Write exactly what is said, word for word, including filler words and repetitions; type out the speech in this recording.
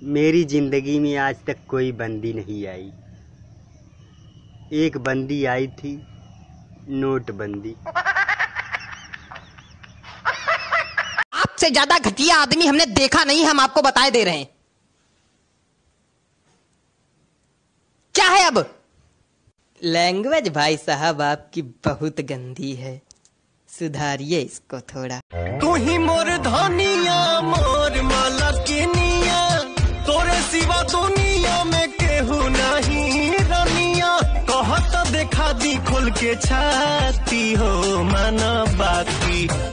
मेरी जिंदगी में आज तक कोई बंदी नहीं आई। एक बंदी आई थी, नोटबंदी। आपसे ज्यादा घटिया आदमी हमने देखा नहीं, हम आपको बताए दे रहे हैं। क्या है अब? लैंग्वेज भाई साहब आपकी बहुत गंदी है, सुधारिए इसको थोड़ा। तू ही मोर धनिया मोर मालकिनिया, तोरे सिवा दुनिया में केहू नहीं रनिया। कहत देखा दी खोल के छाती हो, माना बाकी